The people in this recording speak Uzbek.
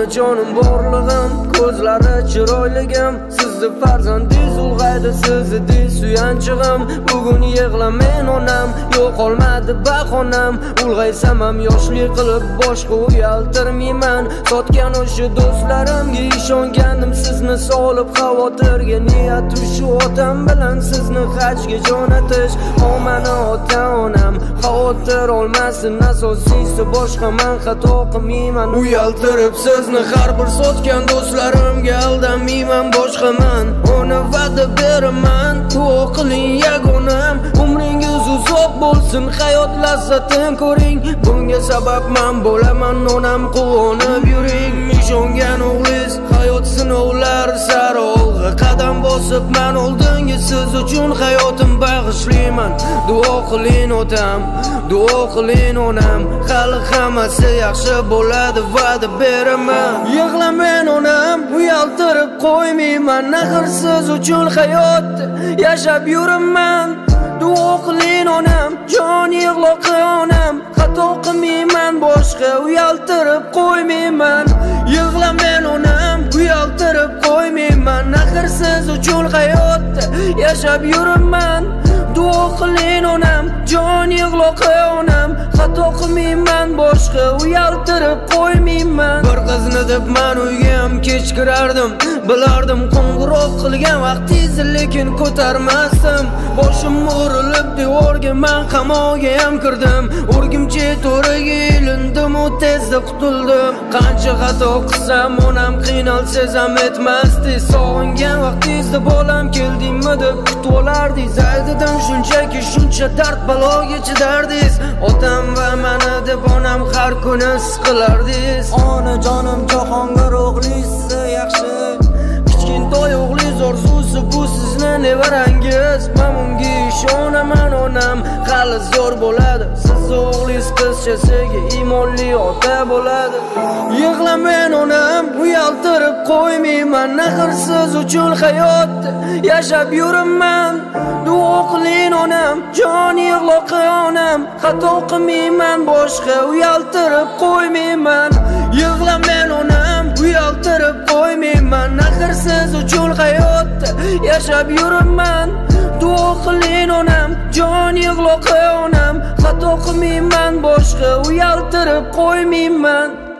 onajonim borlig'im, ko'zlari chiroyligim, sizni farzandingiz ulg'aydi, sizni suyanchig'im. Bugun yig'lamen onam, yo'qolmadi bahonam, ulg'aysam ham yoshlik qilib boshqa uyaltirmayman. Sotgan o'sha do'stlarimga ishongandim, sizni solib xavotirga. Niyatim shu otam bilan sizni hajga jo'natish. Omani ota-onam xavotir olmasin, asosiysi boshqa men xato qilmayman. Uyaltirib sizni har bir sotgan do'stlarimga aldamayman. Boshqa men ona va'da beraman, duo qiling yagonam. Umringiz uzoq bo'lsin, hayot lazzatin ko'ring. Bunga sabab men bo'laman, onam quvonib yuring. Ishongan o'g'liz hayot sinovlari sari olg'a qadam bosib, men oldinga siz uchun hayotim bag'ishlayman. Duo qiling otam, duo qiling onam, hali hammasi yaxshi bo'ladi, va'da beraman. Yig'lamen onam, uyaltirib qo'ymayman, axir siz uchun hayot yashab yuraman. Duo qiling onam, jon yig'loqi onam, xato qilmayman, boshqa uyaltirib qo'ymayman. Yig'lamen onam, uyaltirib qo'ymayman, axir siz uchun hayot yashab yuraman. Duo qiling onam, jon yig'loqi onam, xato qilmayman, boshqa uyaltirib qo'ymayman. Bir qizni deb men uyga ham kech kirardim, bilardim qo'ng'iroq qilgan vaqtingizni, lekin ko'tarmasdim. Boshim urilib devorga, men qamoqga ham kirdim. O'rgimchi to'riga ilindim, u tezda qutuldim. Qancha xato qilsam onam qiynalsiz ham etmasdi. Sog'ingan vaqtingizda bolam keldingmi deb kutib olardingiz. Aytdim shunchaki shuncha dard baloga chidardingiz. Otam va meni deb onam har kuni siqilardingiz. Onajonim jahongir o'g'lingiz yaxshi, kichkintoy o'g'lingiz orzusi bu sizni nevarangiz. Men unga ishonaman, onam hali zo'r bo'ladi. Siz o'g'lingiz qizchasiga iymonli ota bo'ladi. Yig'lamen onam, uyaltirib qo'ymayman, axir siz uchun hayot yashab yuraman. Duo qiling onam, jon yig'loqi onam, xato qilmayman, boshqa uyaltirib qo'ymayman. Yig'lamen onam, uyaltirib qo'ymayman, axir siz uchun hayot yashab yuraman. Duo qiling onam, jon yig'loqi onam, xato qilmayman, boshqa uyaltirib qo'ymayman.